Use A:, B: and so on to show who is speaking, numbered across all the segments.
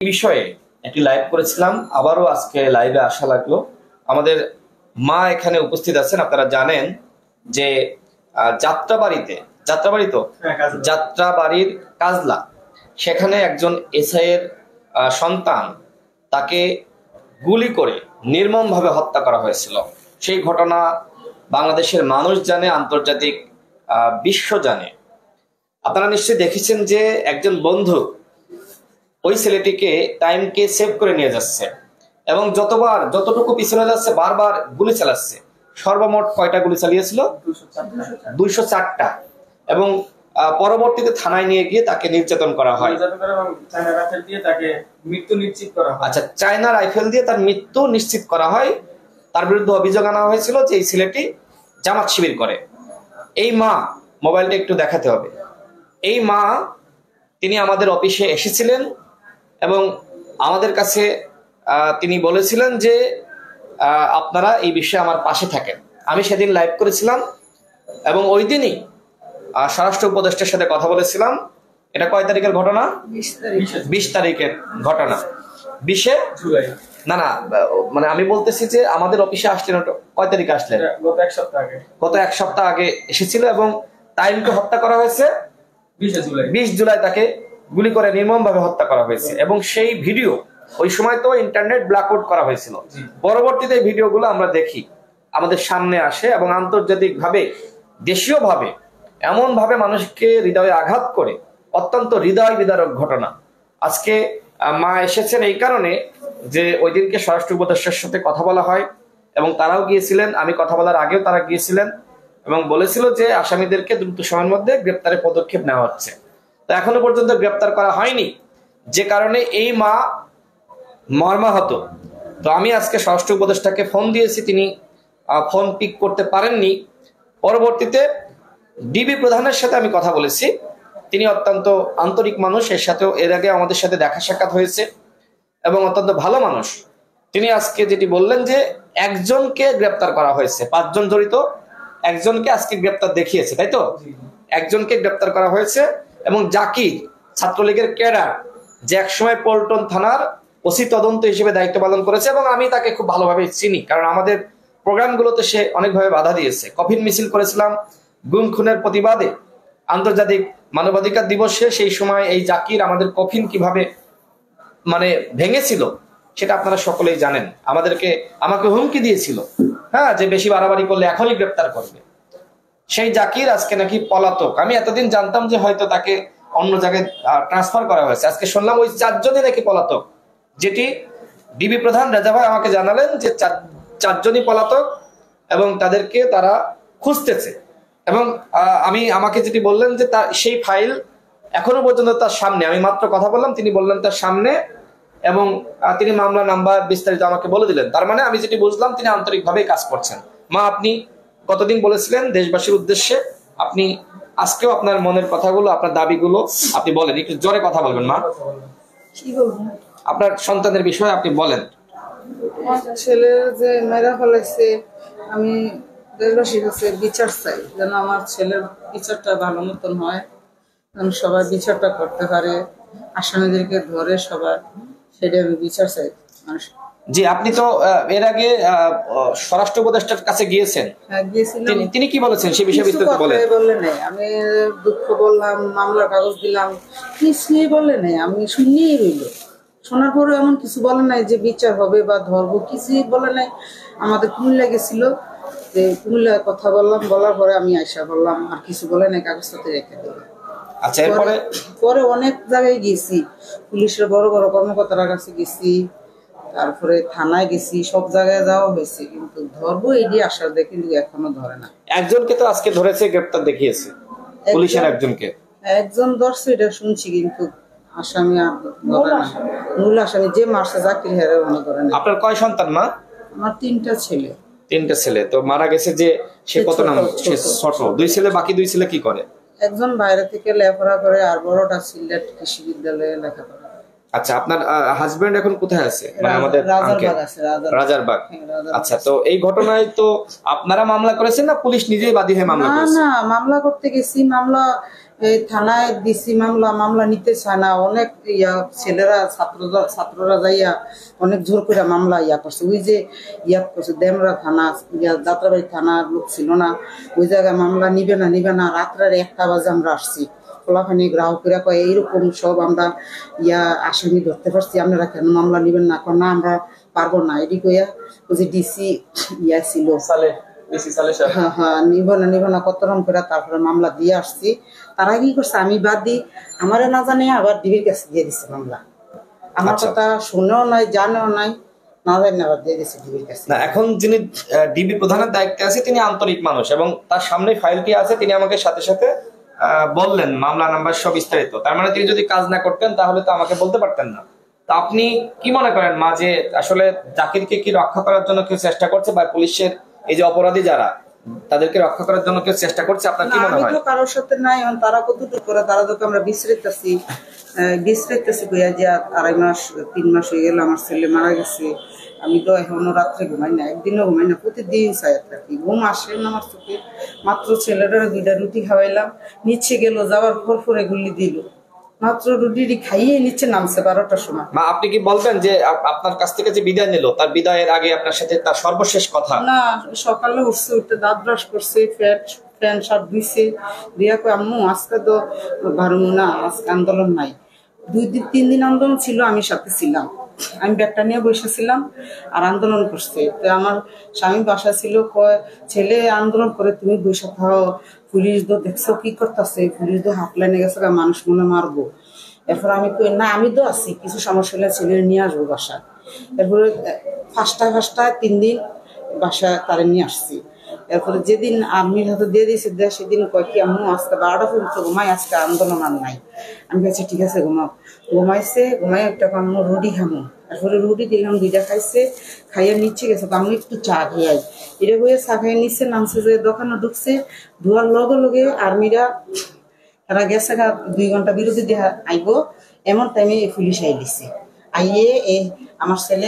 A: এই বিষয়ে একটি লাইভ করেছিলাম, আবারও আজকে লাইভে আসা লাগলো। আমাদের মা এখানে উপস্থিত আছেন। আপনারা জানেন যে যাত্রাবাড়ির কাজলা, সেখানে একজন এসআই এর সন্তান, তাকে গুলি করে নির্মমভাবে হত্যা করা হয়েছিল। সেই ঘটনা বাংলাদেশের মানুষ জানে, আন্তর্জাতিক বিশ্ব জানে। আপনারা নিশ্চয়ই দেখেছেন যে একজন বন্ধু ওই ছেলেটিকে টাইমকে সেভ করে নিয়ে যাচ্ছে এবং যতটুকু পিছনে যাচ্ছে বারবার গুলি চালাচ্ছে। সর্বমোট কয়টা গুলি চালিয়েছিল? 204টা। এবং পরবর্তীতে থানায় নিয়ে গিয়ে তাকে নির্যাতন করা হয়। আচ্ছা, চায়না রাইফেল দিয়ে তার মৃত্যু নিশ্চিত করা হয়। তার বিরুদ্ধে অভিযোগ আনা হয়েছিল যে এই ছেলেটি জামাত শিবির করে। এই মা, মোবাইলটা একটু দেখাতে হবে, এই মা তিনি আমাদের অফিসে এসেছিলেন এবং আমাদের কাছে তিনি বলেছিলেন যে আপনারা এই বিষয়ে আমার পাশে থাকেন। আমি সেদিন লাইভ করেছিলাম এবং ওই দিনই স্বরাষ্ট্র উপদেষ্টার সাথে কথা বলেছিলাম। এটা কয় তারিখের ঘটনা? 20 তারিখের ঘটনা। 20 জুলাই না, মানে আমি বলতেছি যে আমাদের অফিসে আসলেন কয় তারিখে আসলেন? গত এক সপ্তাহ আগে এসেছিল এবং টাইমকে হত্যা করা হয়েছে 20 জুলাই। তাকে গুলি করে নির্মমভাবে হত্যা করা হয়েছে এবং সেই ভিডিও ওই সময় তো ইন্টারনেট ব্ল্যাকআউট করা হয়েছিল। পরবর্তীতে এই ভিডিওগুলো আমরা দেখি, আমাদের সামনে আসে এবং আন্তর্জাতিক ভাবে, দেশীয় ভাবে এমন ভাবে মানুষকে হৃদয়ে আঘাত করে, অত্যন্ত হৃদয় বিদারক ঘটনা। আজকে মা এসেছেন এই কারণে যে ওই দিনকে স্বরাষ্ট্র উপদেষ্টার সাথে কথা বলা হয় এবং তারাও গিয়েছিলেন। আমি কথা বলার আগেও তারা গিয়েছিলেন এবং বলেছিল যে আসামিদেরকে দ্রুত সময়ের মধ্যে গ্রেপ্তারের পদক্ষেপ নেওয়া হচ্ছে। তো এখনো পর্যন্ত গ্রেপ্তার করা হয়নি, যে কারণে এই মা মর্মাহত। তো আমি আজকে স্বরাষ্ট্র উপদেষ্টাকে ফোন দিয়েছি, তিনি ফোন পিক করতে পারেননি। পরবর্তীতে ডিবি প্রধানের সাথে আমি কথা বলেছি, তিনি অত্যন্ত আন্তরিক মানুষ, এর সাথেও এর আগে আমাদের সাথে দেখা সাক্ষাৎ হয়েছে এবং অত্যন্ত ভালো মানুষ। তিনি আজকে যেটি বললেন যে একজনকে গ্রেপ্তার করা হয়েছে, 5 জন জড়িত, একজনকে আজকে গ্রেপ্তার দেখিয়েছে, তাই তো? একজনকে গ্রেপ্তার করা হয়েছে এবং জাকির ছাত্রলীগের ক্যাডার, যে একসময় পল্টন থানার ওসি তদন্ত হিসেবে দায়িত্ব পালন করেছে এবং আমি তাকে খুব ভালোভাবে চিনি, কারণ আমাদের প্রোগ্রামগুলোতে সে অনেকভাবে বাধা দিয়েছে। কফিন মিছিল করেছিলাম গুম খুনের প্রতিবাদে আন্তর্জাতিক মানবাধিকার দিবসে, সেই সময় এই জাকির আমাদের কফিন কিভাবে মানে ভেঙেছিল সেটা আপনারা সকলেই জানেন। আমাকে হুমকি দিয়েছিল, হ্যাঁ, যে বেশি বাড়াবাড়ি করলে এখনই গ্রেপ্তার করবে। সেই জাকির আজকে নাকি পলাতক। আমি এতদিন জানতাম যে হয়তো তাকে অন্য জায়গায় ট্রান্সফার করা হয়েছে, আজকে শুনলাম ওই 4 জনই নাকি পলাতক, যেটি ডিবি প্রধান রেজা ভাই আমাকে জানালেন যে 4 জনই পলাতক এবং তাদেরকে তারা খুঁজতেছে। এবং আমাকে যেটি বললেন যে তার সেই ফাইল এখনো পর্যন্ত তার সামনে, আমি মাত্র কথা বললাম, তিনি বললেন তার সামনে এবং তিনি মামলা নাম্বার বিস্তারিত আমাকে বলে দিলেন। তার মানে আমি যেটি বুঝলাম তিনি আন্তরিকভাবে কাজ করছেন। মা, আপনি কতদিন বলেছিলেন দেশবাসীর উদ্দেশ্যে, আপনি আজকেও আপনার মনের কথাগুলো, আপনার দাবিগুলো আপনি বলেন, একটু জোরে কথা বলবেন মা।
B: কি বলবো?
A: আপনার সন্তানের বিষয়ে আপনি বলেন।
B: ছেলের যে মেয়েরা ফেলেছে, আমি দেশবাসীর কাছে বিচার চাই, যেন আমার ছেলের বিচারটা ভালো মতন হয়, যেন সবাই বিচারটা করতে পারে, আসামিদেরকে ধরে সবাই, সেটা আমি বিচার চাই মানুষ।
A: জি, আপনি তো এর আগে স্বরাষ্ট্র উপদেষ্টার কাছে গিয়েছেন।
B: হ্যাঁ, গিয়েছিলাম।
A: তিনি কি বলেছেন সেই বিষয়ে বিস্তারিত বলেন।
B: বললে নাই, আমি দুঃখ বললাম, মামলার কাগজ দিলাম, কিছুই বলে নাই, আমি শুনিয়েই রইল। শোনার পরে এমন কিছু বলে নাই যে বিচার হবে বা ধরবো, কিছুই বলে নাই। আমাদের কুমিল্লা গেছিল, যে কুমিল্লায় কথা বললাম, বলার পরে আমি আয়সা বললাম, আর কিছু বলে নাই, কাগজপত্র রেখে দিল।
A: আচ্ছা, এরপরে
B: পরে অনেক জায়গায় গেছি, পুলিশের বড় বড় কর্মকর্তার কাছে গেছি, তারপরে থানায় গেছি, সব জায়গায় যাওয়া হয়েছে, কিন্তু ধরবো এটি আশা দেয়, কিন্তু এখনো ধরে না।
A: একজনকে তো আজকে ধরেছে, গ্রেপ্তার দেখিয়েছে পুলিশের
B: একজন ধরছে, এটা শুনছি, কিন্তু আসামি আর ধরে না। মূল আসামি যে মারছে জাকির হেরে মনে ধরে না।
A: আপনার কয় সন্তান মা?
B: আমার 3টা ছেলে।
A: 3টা ছেলে। তো মারা গেছে যে সে কত নাম? সে ছোট। 2 ছেলে, বাকি 2 ছেলে কি করে?
B: একজন বাইরে থেকে লেখাপড়া করে আর বড়টা সিলেট কৃষি বিদ্যালয়ে লেখাপড়া করে।
A: আচ্ছা, আপনার হাজবেন্ড এখন কোথায় আছে? মানে আমাদের
B: রাজারবাগ আছে,
A: রাজারবাগ।
B: রাজারবাগ।
A: আচ্ছা, তো এই ঘটনায় তো আপনারা মামলা করেছেন না পুলিশ নিজেই বাদী হয়ে মামলা
B: না
A: করেছে?
B: না, মামলা করতে গেছি, মামলা এই থানায় দিছি, মামলা নিতে চায় না। অনেক ছেলেরা ছাত্ররা যাইয়া অনেক জোর করে মামলা করছে। ওই যে করছে ডেমরা থানা, যাত্রাবাড়ি থানার লোক ছিল না, ওই জায়গায় মামলা নিবে না। রাত্রের 1টা বাজে আমরা আসছি। ফলাফানি গ্রাহকেরা কয় এইরকম সব আমরা আসামি ধরতে পারছি, আপনারা কেন মামলা নিবেন না? না আমরা পারবো না, এটি কইয়া ওই যে ডিসি ছিল হ্যাঁ নিব না কত রকম করে তারপরে মামলা দিয়ে আসছি। তারা কি করছে, আমি বাদ দিই, আমারে না জানে আবার ডিবির কাছে দিয়ে দিচ্ছে মামলা। আমার কথা শুনেও নাই, জানেও নাই, না জানি আবার দিয়ে দিচ্ছে ডিবির কাছে।
A: না, এখন যিনি ডিবি প্রধানের দায়িত্বে আছে তিনি আন্তরিক মানুষ এবং তার সামনে ফাইলটি আছে, তিনি আমাকে সাথে সাথে বললেন মামলা নাম্বার সব বিস্তারিত। তার মানে তিনি যদি কাজ না করতেন তাহলে তো আমাকে বলতে পারতেন না। তা আপনি কি মনে করেন মা, যে আসলে জাকিরকে কি রক্ষা করার জন্য কেউ চেষ্টা করছে, বা পুলিশের এই যে অপরাধী যারা তাদেরকে রক্ষা করার জন্য কেউ চেষ্টা করছে? আপনার কি মনে হয়?
B: আমি তো কারোর সাথে নাই, তারা কতটুকু করে, তারা তো আমরা বিশ্রিতেছি কইয়া যে 2.5 মাস 3 মাস হয়ে গেল আমার ছেলে মারা গেছে। আমি তো এখনো রাত্রে ঘুমাই না, একদিনও ঘুমাই না, প্রতিদিন চাই থাকি, ঘুম আসে না আমার চোখে। মাত্র ছেলেটার 2টা রুটি খাওয়াইলাম, নিচে গেল, যাওয়ার পর গুলি দিল। মাত্র রুটি খাইয়ে নিচে নামছে 12টার সময়।
A: মা, আপনি কি বলবেন যে আপনার কাছ থেকে যে বিদায় নিল, তার বিদায়ের আগে আপনার সাথে তার সর্বশেষ কথা?
B: না, সকালে উঠতে দাঁত ব্রাশ করছে, প্যান্ট শার্ট ধুইছে, দিয়া কই আম্মু আজকে তো পারবো না, আজকে আন্দোলন নাই। 2-3 দিন আন্দোলন ছিল, আমি সাথে ছিলাম, আমি ব্যাগটা নিয়ে বসেছিলাম আর আন্দোলন করছে। তো আমার স্বামী বাসা ছিল, কয় ছেলে আন্দোলন করে তুমি বসে থাও, পুলিশ তো দেখছো কি করতেছে, পুলিশ তো হাত লাইনে গেছে, মানুষ মনে মারবো। এরপর আমি কই না, আমি তো আছি, কিছু সমস্যা হলে ছেলে নিয়ে আসবো বাসা। এরপরে ফার্স্টায় 3 দিন বাসা তারে নিয়ে আসছি। এরপরে যেদিন আর্মির হাতে দিয়ে দিয়েছে সেদিন কয় কি আম্মু আজকে 12টা পর্যন্ত ঘুমাই, আজকে আন্দোলন আর নাই। আমি বলছি ঠিক আছে ঘুমাও। ঘুমাই একটা আম্মু রুটি খামো। তারপরে রুটি দিলাম, 2টা খাইছে, খাইয়ে নিচে গেছে, আমি একটু চা খাই, এটা হয়ে চা খাইয়ে নিচ্ছে, নামছে, যে দোকানে ঢুকছে, ঢুয়ার লগে আর্মিরা তারা গেছে 2 ঘন্টা বিরতি দেওয়া আইব, এমন টাইমে পুলিশ আই দিছে। আইয়ে আমার ছেলে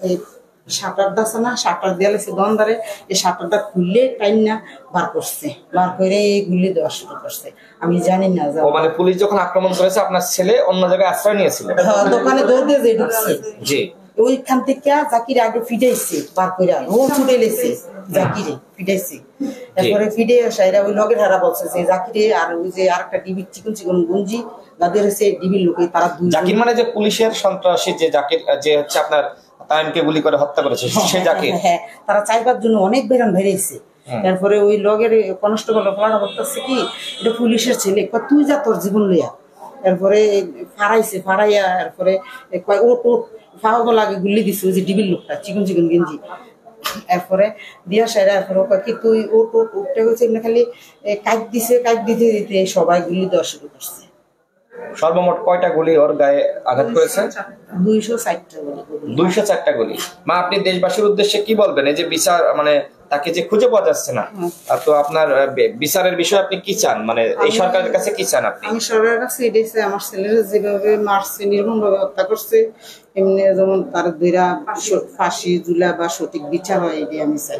B: শাটারটা আছে না, শাটার দিয়ে লাগছে দন্দারে, এই শাটারটা খুললে টাইম না বার করছে, বার করে এই গুলি দেওয়া শুরু করছে। আমি জানি না।
A: মানে পুলিশ যখন আক্রমণ করেছে আপনার ছেলে অন্য জায়গায় আশ্রয় নিয়েছিল?
B: দোকানে দৌড় দিয়ে যে ঢুকছে,
A: জি,
B: ওইখান থেকে জাকির আগে ফিটাইছে, বার করে ও ছুটে লেছে, জাকিরে ফিটাইছে। তারপরে ফিডে সাইরা ওই লগের হারা বলছে যে জাকিরে, আর ওই যে আরেকটা ডিবির চিকন গুঞ্জি যাদের হচ্ছে ডিবির লোকে, তারা
A: জাকির মানে যে পুলিশের সন্ত্রাসী, যে জাকির যে হচ্ছে আপনার তাইমকে গুলি করে হত্যা করেছে সে জাকির।
B: হ্যাঁ, তারা 4-5 জন অনেক বেরান বেরিয়েছে। তারপরে ওই লগের কনস্টেবল ফলানা করতেছে কি, এটা পুলিশের ছেলে, তুই যা তোর জীবন লইয়া। এরপরে ফাড়াইয়া এরপরে ওট ফাওয়াবো লাগে গুলি দিছে ওই যে ডিবির লোকটা চিকন গেঞ্জি। এরপরে দিয়া সাইরা এরপরে কি তুই উঠতে গেছে, এমনি খালি কাজ দিতে সবাই গুলি দেওয়া শুরু করছে।
A: সর্বমোট কয়টা গুলি ওর গায়ে আঘাত করেছে?
B: 204টা গুলি।
A: 204টা গুলি। মা, আপনি দেশবাসীর উদ্দেশ্যে কি বলবেন? এই যে বিচার, মানে তাকে যে খুঁজে পাওয়া যাচ্ছে না, তো আপনার বিচারের বিষয়ে আপনি কি চান? মানে এই সরকারের কাছে কি চান আপনি?
B: আমি সরকারের কাছে এটাই চাই, আমার ছেলেরা যেভাবে মারছে, নির্মমভাবে হত্যা করছে, এমনি যেমন তার 2টা ফাঁসি ঝুলা বা সঠিক বিচার হয়, এটাই আমি চাই।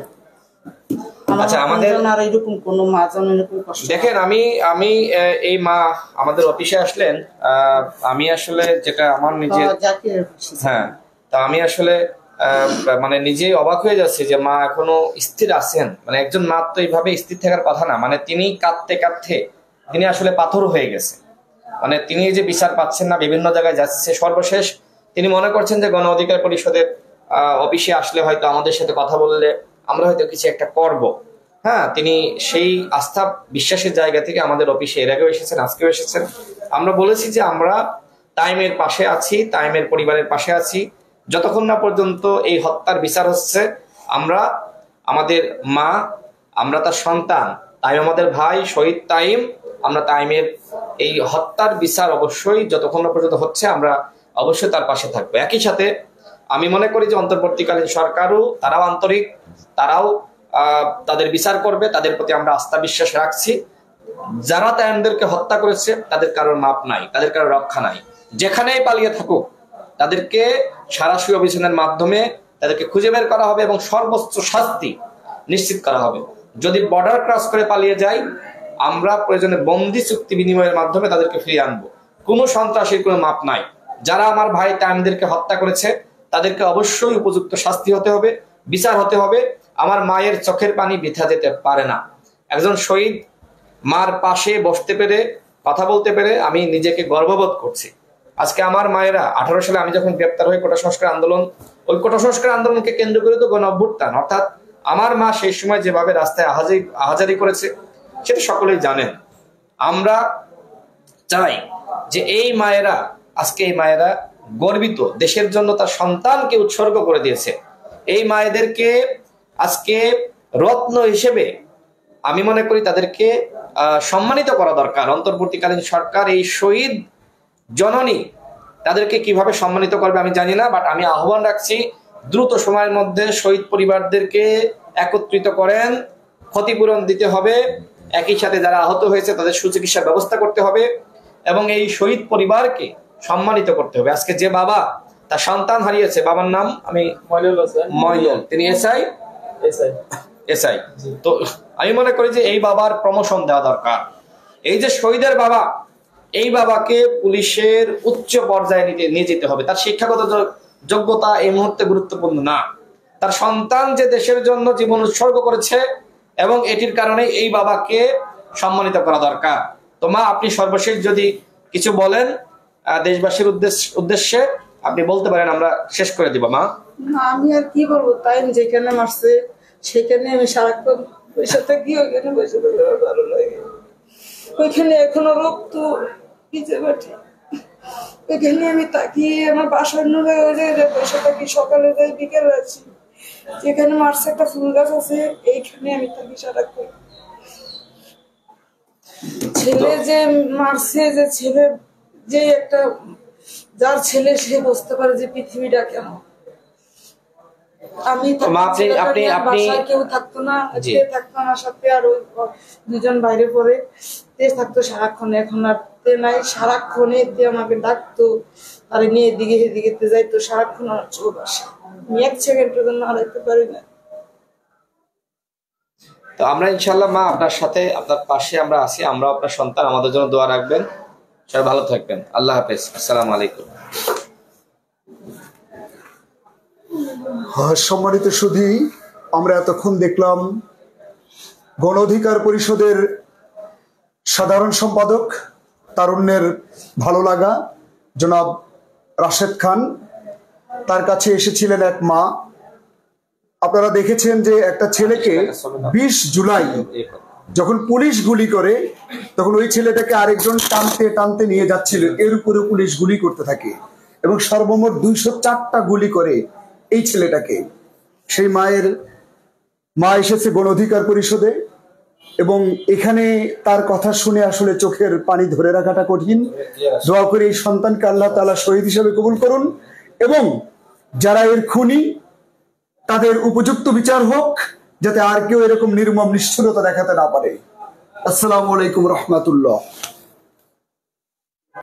A: আচ্ছা, আমাদের
B: আর এরকম কোনো মা যেন এরকম কষ্ট।
A: দেখেন, আমি এই মা আমাদের অফিসে আসলেন, আমি আসলে যেটা আমার নিজের, হ্যাঁ, তা আমি আসলে মানে নিজেই অবাক হয়ে যাচ্ছি যে মা এখনো স্থির আছেন। মানে একজন মা তো এইভাবে স্থির থাকার কথা না। মানে তিনি কাঁদতে তিনি আসলে পাথর হয়ে গেছে। মানে তিনি যে বিচার পাচ্ছেন না, বিভিন্ন জায়গায় যাচ্ছে। সর্বশেষ তিনি মনে করছেন যে গণ অধিকার পরিষদের অফিসে আসলে হয়তো আমাদের সাথে কথা বললে আমরা হয়তো কিছু একটা করব। হ্যাঁ, তিনি সেই আস্থা বিশ্বাসের জায়গা থেকে আমাদের অফিসে এর আগেও এসেছেন, আজকেও এসেছেন। আমরা বলেছি যে আমরা তাইমের পাশে আছি, তাইমের পরিবারের পাশে আছি, যতক্ষণ না পর্যন্ত এই হত্যার বিচার হচ্ছে। আমরা আমাদের মা, আমরা তার সন্তান, তাইম আমাদের ভাই, শহীদ তাইম, আমরা তাইমের এই হত্যার বিচার অবশ্যই যতক্ষণ না পর্যন্ত হচ্ছে আমরা অবশ্যই তার পাশে থাকবো। একই সাথে আমি মনে করি যে অন্তর্বর্তীকালীন সরকারও তারাও আন্তরিক, তারাও তাদের বিচার করবে, তাদের প্রতি আমরা আস্থা বিশ্বাস রাখছি। যারা তাইমদেরকে হত্যা করেছে তাদের কারোর মাপ নাই, তাদের কারোর রক্ষা নাই। যেখানেই পালিয়ে থাকুক তাদেরকে সারাশি অভিযানের মাধ্যমে তাদেরকে খুঁজে বের করা হবে এবং সর্বোচ্চ শাস্তি নিশ্চিত করা হবে। যদি বর্ডার ক্রস করে পালিয়ে যায়, আমরা প্রয়োজনে বন্দি চুক্তি বিনিময়ের মাধ্যমে তাদেরকে ফিরিয়ে আনবো। কোনো সন্ত্রাসীর কোনো মাপ নাই। যারা আমার ভাই তামিমদেরকে হত্যা করেছে তাদেরকে অবশ্যই উপযুক্ত শাস্তি হতে হবে, বিচার হতে হবে। আমার মায়ের চোখের পানি বৃথা যেতে পারে না। একজন শহীদ মার পাশে বসতে পেরে, কথা বলতে পেরে আমি নিজেকে গর্ববোধ করছি। আজকে আমার মায়েরা 18 সালে আমি যখন গ্রেপ্তার হই কোটা সংস্কার আন্দোলন, ওই কোটা সংস্কার আন্দোলনকে কেন্দ্র করে তো গণ অভ্যুত্থান, অর্থাৎ আমার মা সেই সময় যেভাবে রাস্তায় আহাজারি করেছে সেটা সকলেই জানেন। আমরা চাই যে এই মায়েরা, আজকে এই মায়েরা গর্বিত, দেশের জন্য তার সন্তানকে উৎসর্গ করে দিয়েছে। এই মায়েদেরকে আজকে রত্ন হিসেবে আমি মনে করি তাদেরকে সম্মানিত করা দরকার। অন্তর্বর্তীকালীন সরকার এই শহীদ জননী তাদেরকে কিভাবে সম্মানিত করবে আমি জানি না, বাট আমি আহ্বান রাখছি দ্রুত সময়ের মধ্যে শহীদ পরিবারদেরকে একত্রিত করেন, ক্ষতিপূরণ দিতে হবে, একই সাথে যারা আহত হয়েছে তাদের সুচিকিৎসার ব্যবস্থা করতে হবে এবং এই শহীদ পরিবারকে সম্মানিত করতে হবে। আজকে যে বাবা তার সন্তান হারিয়েছে, বাবার নাম আমি ময়নুল, তিনি এসআই, তো আমি মনে করি যে এই বাবার প্রমোশন দেওয়া দরকার। এই যে শহীদের বাবা, এই বাবাকে পুলিশের উচ্চ পর্যায়ে নিয়ে যেতে হবে। তার শিক্ষাগত যোগ্যতা এই মুহূর্তে গুরুত্বপূর্ণ না, তার সন্তান যে দেশের জন্য জীবন উৎসর্গ করেছে এবং এটির কারণে এই বাবাকে সম্মানিত করা দরকার। তো মা, আপনি সর্বশেষ যদি কিছু বলেন দেশবাসীর উদ্দেশ্যে আপনি বলতে পারেন, আমরা শেষ করে দিব। মা,
B: আমি আর কি বলবো, তাই যেখানে মারছে সেখানে আমি সারাক্ষণ বসে থাকি, ওইখানে বসে থাকি, ভালো লাগে। ওইখানে এখনো রক্ত ভিজে বাটি, ওইখানে আমি তাকিয়ে আমার বাসার নুলে বসে থাকি, সকালে যাই বিকেলে আছি। যেখানে মারছে একটা ফুল গাছ আছে, এইখানে আমি থাকি সারাক্ষণ। ছেলে যে মারছে, যে ছেলে, যে একটা যার ছেলে সে বুঝতে পারে যে পৃথিবীটা কেমন। আমি কেউ থাকতো না, থাকতো আমার সাথে, আর ওই দুজন বাইরে পড়ে থাকতো সারাক্ষণ। এখন আর নাই, সারাক্ষণ আমাকে ডাকতো, আর নিয়ে এদিকে এদিকে যাইতো সারাক্ষণ। আমার চোখ আসে, আমি 1 সেকেন্ডের জন্য হারাইতে পারি না।
A: তো আমরা ইনশাল্লাহ মা আপনার সাথে, আপনার পাশে আমরা আছি। আমরা আপনার সন্তান, আমাদের জন্য দোয়া রাখবেন। সবাই ভালো থাকবেন। আল্লাহ হাফেজ। আসসালামু আলাইকুম।
C: সম্মানিত সুধী, আমরা এতক্ষণ দেখলাম গণ অধিকার পরিষদের সাধারণ সম্পাদক, তারুণ্যের ভালো লাগা জনাব রাশেদ খান। তার কাছে এসেছিলেন এক মা। আপনারা দেখেছেন যে একটা ছেলেকে 20 জুলাই যখন পুলিশ গুলি করে, তখন ওই ছেলেটাকে আরেকজন টানতে টানতে নিয়ে যাচ্ছিল, এর উপরে পুলিশ গুলি করতে থাকে এবং সর্বমোট 204টা গুলি করে এই ছেলেটাকে। সেই মা এসেছে গণ অধিকার পরিষদে এবং এখানে তার কথা শুনে আসলে চোখের পানি ধরে রাখাটা কঠিন। দোয়া করে এই সন্তানকে আল্লাহ তাআলা শহীদ হিসেবে কবুল করুন এবং যারা এর খুনি তাদের উপযুক্ত বিচার হোক, যাতে আর কেউ এরকম নির্মম নিষ্ঠুরতা দেখাতে না পারে। আসসালামু আলাইকুম রহমতুল্লাহ।